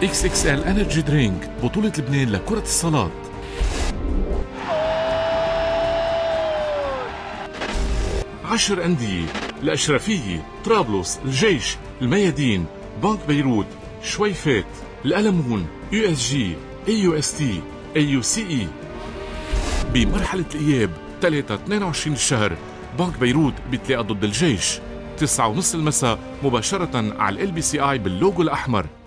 اكس اكس ال انرجي درينك بطولة لبنان لكرة الصالات. 10 أندية: الأشرفية، طرابلس، الجيش، الميادين، بنك بيروت، شويفات، الألمون، يو اس جي، اي يو اس تي، اي يو سي اي. بمرحلة الإياب 3-22 الشهر بنك بيروت بيتلاقى ضد الجيش 9:30 المساء مباشرة على ال LBCI باللوجو الأحمر.